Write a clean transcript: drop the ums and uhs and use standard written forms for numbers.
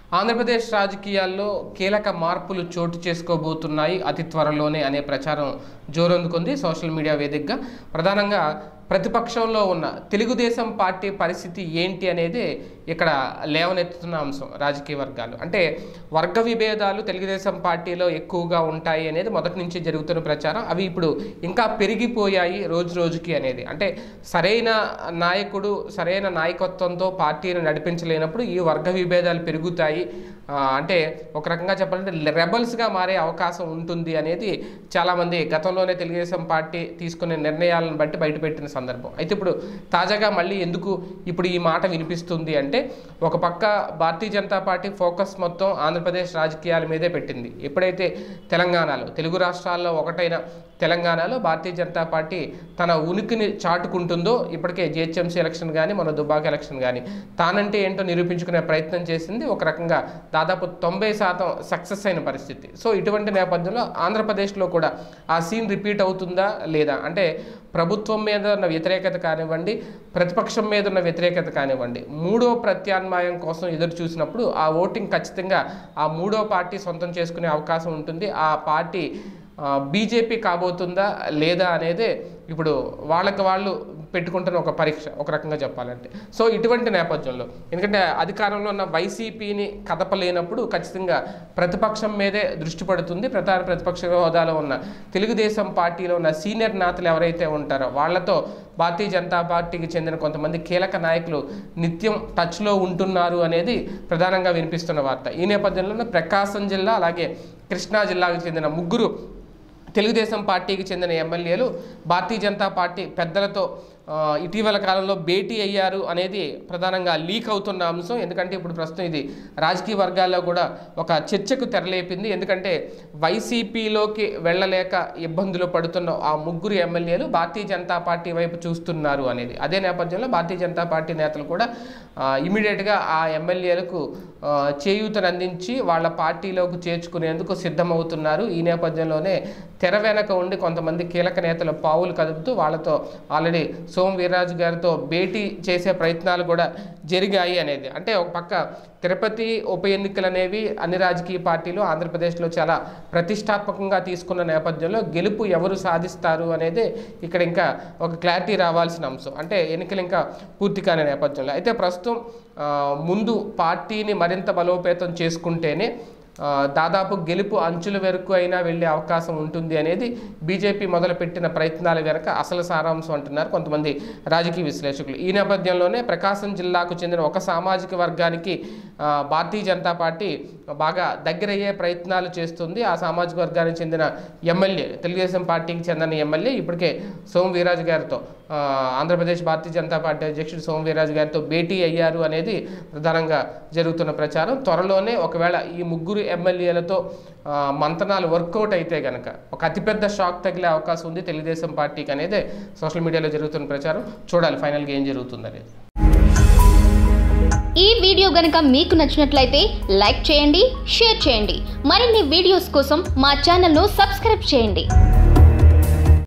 ఆంధ్రప్రదేశ్ రాజకీయాల్లో కీలక మార్పులు చోటు చేసుకోబోతున్నాయి అతి త్వరలోనే అనే ప్రచారం జోరందుకుంది సోషల్ మీడియా వేదికగా. ప్రధానంగా ప్రతిపక్షంలో ఉన్న తెలుగుదేశం పార్టీ పరిస్థితి ఏంటి అనేది ఇక్కడ లేవనెత్తుతున్న అంశం. రాజకీయ వర్గాలు అంటే వర్గ విభేదాలు తెలుగుదేశం పార్టీలో ఎక్కువగా ఉంటాయి అనేది మొదటి నుంచి జరుగుతున్న ప్రచారం. అవి ఇప్పుడు ఇంకా పెరిగిపోయాయి రోజు రోజుకి అనేది. అంటే సరైన నాయకుడు సరైన నాయకత్వంతో పార్టీని నడిపించలేనప్పుడు ఈ వర్గ విభేదాలు పెరుగుతాయి. అంటే ఒక రకంగా చెప్పాలంటే రెబల్స్గా మారే అవకాశం ఉంటుంది అనేది చాలామంది గతంలోనే తెలుగుదేశం పార్టీ తీసుకునే నిర్ణయాలను బట్టి బయటపెట్టిన సందర్భం. అయితే ఇప్పుడు తాజాగా మళ్ళీ ఎందుకు ఇప్పుడు ఈ మాట వినిపిస్తుంది అంటే, ఒక పక్క భారతీయ జనతా పార్టీ ఫోకస్ మొత్తం ఆంధ్రప్రదేశ్ రాజకీయాల మీదే పెట్టింది. ఎప్పుడైతే తెలంగాణలో తెలుగు రాష్ట్రాల్లో ఒకటైన తెలంగాణలో భారతీయ జనతా పార్టీ తన ఉనికిని చాటుకుంటుందో, ఇప్పటికే జిహెచ్ఎంసీ ఎలక్షన్ కానీ మన దుబ్బాక ఎలక్షన్ కానీ తానంటే ఏంటో నిరూపించుకునే ప్రయత్నం చేసింది. ఒక రకంగా దాదాపు 90% సక్సెస్ అయిన పరిస్థితి. సో ఇటువంటి నేపథ్యంలో ఆంధ్రప్రదేశ్లో కూడా ఆ సీన్ రిపీట్ అవుతుందా లేదా అంటే, ప్రభుత్వం మీద ఉన్న వ్యతిరేకత కానివ్వండి, ప్రతిపక్షం మీద ఉన్న వ్యతిరేకత కానివ్వండి, మూడో ప్రత్యామ్నాయం కోసం ఎదురు చూసినప్పుడు ఆ ఓటింగ్ ఖచ్చితంగా ఆ మూడో పార్టీ సొంతం చేసుకునే అవకాశం ఉంటుంది. ఆ పార్టీ బీజేపీ కాబోతుందా లేదా అనేది ఇప్పుడు వాళ్ళకి వాళ్ళు పెట్టుకుంటున్న ఒక పరీక్ష ఒక రకంగా చెప్పాలంటే. సో ఇటువంటి నేపథ్యంలో ఎందుకంటే అధికారంలో ఉన్న వైసీపీని కదపలేనప్పుడు ఖచ్చితంగా ప్రతిపక్షం మీదే దృష్టి పడుతుంది. ప్రధాన ప్రతిపక్ష హోదాలో ఉన్న తెలుగుదేశం పార్టీలో ఉన్న సీనియర్ నేతలు ఎవరైతే ఉంటారో వాళ్ళతో భారతీయ జనతా పార్టీకి చెందిన కొంతమంది కీలక నాయకులు నిత్యం టచ్లో ఉంటున్నారు అనేది ప్రధానంగా వినిపిస్తున్న వార్త. ఈ నేపథ్యంలో ప్రకాశం జిల్లా అలాగే కృష్ణా జిల్లాకు చెందిన ముగ్గురు తెలుగుదేశం పార్టీకి చెందిన ఎమ్మెల్యేలు భారతీయ జనతా పార్టీ పెద్దలతో ఇటీవల కాలంలో భేటీ అయ్యారు అనేది ప్రధానంగా లీక్ అవుతున్న అంశం. ఎందుకంటే ఇప్పుడు ప్రస్తుతం ఇది రాజకీయ వర్గాల్లో కూడా ఒక చర్చకు తెరలేపింది. ఎందుకంటే వైసీపీలోకి వెళ్ళలేక ఇబ్బందులు పడుతున్న ఆ ముగ్గురు ఎమ్మెల్యేలు భారతీయ జనతా పార్టీ వైపు చూస్తున్నారు అనేది. అదే నేపథ్యంలో భారతీయ జనతా పార్టీ నేతలు కూడా ఇమీడియట్గా ఆ ఎమ్మెల్యేలకు చేయూతను అందించి వాళ్ళ పార్టీలోకి చేర్చుకునేందుకు సిద్ధమవుతున్నారు. ఈ నేపథ్యంలోనే తెర వెనక ఉండి కొంతమంది కీలక నేతలు పావులు కదుపుతూ వాళ్ళతో ఆల్రెడీ సోము వీర్రాజు గారితో భేటీ చేసే ప్రయత్నాలు కూడా జరిగాయి అనేది. అంటే ఒక పక్క తిరుపతి ఉప ఎన్నికలు అనేవి అన్ని రాజకీయ పార్టీలు ఆంధ్రప్రదేశ్లో చాలా ప్రతిష్టాత్మకంగా తీసుకున్న నేపథ్యంలో గెలుపు ఎవరు సాధిస్తారు అనేది ఇక్కడ ఇంకా ఒక క్లారిటీ రావాల్సిన అంశం. అంటే ఎన్నికలు ఇంకా పూర్తి కాని నేపథ్యంలో అయితే ప్రస్తుతం ముందు పార్టీని మరింత బలోపేతం చేసుకుంటేనే దాదాపు గెలుపు అంచుల వరకు అయినా వెళ్ళే అవకాశం ఉంటుంది అనేది బీజేపీ మొదలుపెట్టిన ప్రయత్నాల వెనక అసలు సారాంశం అంటున్నారు కొంతమంది రాజకీయ విశ్లేషకులు. ఈ నేపథ్యంలోనే ప్రకాశం జిల్లాకు చెందిన ఒక సామాజిక వర్గానికి భారతీయ జనతా పార్టీ బాగా దగ్గరయ్యే ప్రయత్నాలు చేస్తుంది. ఆ సామాజిక వర్గానికి చెందిన ఎమ్మెల్యే తెలుగుదేశం పార్టీకి చెందిన ఎమ్మెల్యే ఇప్పటికే సోము వీర్రాజు గారితో ఆంధ్రప్రదేశ్ భారతీయ జనతా పార్టీ అధ్యక్షుడు సోము వీర్రాజు గారితో భేటీ అయ్యారు అనేది ప్రధానంగా జరుగుతున్న ప్రచారం. త్వరలోనే ఒకవేళ ఈ ముగ్గురు ఎమ్మెల్యేలతో మంతనాలు వర్కౌట్ అయితే కనుక ఒక అతిపెద్ద షాక్ తగిలే అవకాశం ఉంది తెలుగుదేశం పార్టీకి అనేది సోషల్ మీడియాలో జరుగుతున్న ప్రచారం. చూడాలి ఫైనల్గా ఏం జరుగుతుంది అనేది. ఈ వీడియో గనుక మీకు నచ్చినట్లయితే లైక్ చేయండి, షేర్ చేయండి. మరిన్ని వీడియోస్ కోసం మా ఛానల్ను సబ్స్క్రైబ్ చేయండి.